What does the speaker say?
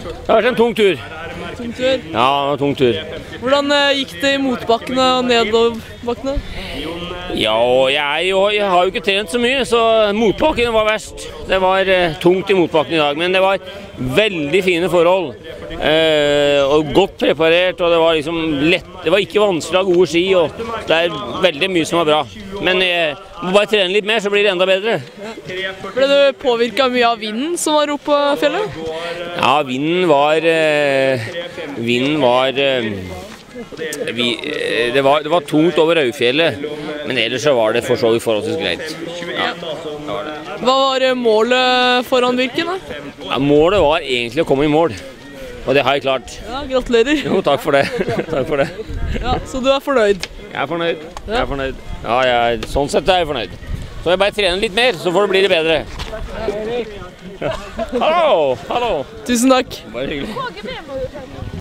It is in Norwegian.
Det har vært en tung tur. Tung tur. Ja, en tung tur. Hvordan gikk det i motbakkene og nedoverbakkene? Ja, jeg har jo ikke trent så mye, så motbakken var verst. Det var tungt i motbakken i dag, men det var veldig fine forhold. Og godt preparert, og det var liksom lett. Det var ikke vanskelig å ha gode ski, og det er veldig mye som var bra. Men må bare trene litt mer, så blir det enda bedre. Ble du påvirket mye av vinden som var oppe på fjellet? Ja, vinden det var tungt over Raufjellet, men ellers så var det for så vidt forholdsvis greit. Ja, det var det. Hva var målet foran Birken da? Ja, målet var egentlig å komme i mål, og det har jeg klart. Ja, gratulerer. Jo, takk for det. Takk for det. Ja, så du er fornøyd? Jeg er fornøyd. Jeg er fornøyd. Ja, sånn sett er jeg fornøyd. Så jeg bare trener litt mer, så får det bli det bedre. Hallo! Hallo! Tusen takk. Bare hyggelig.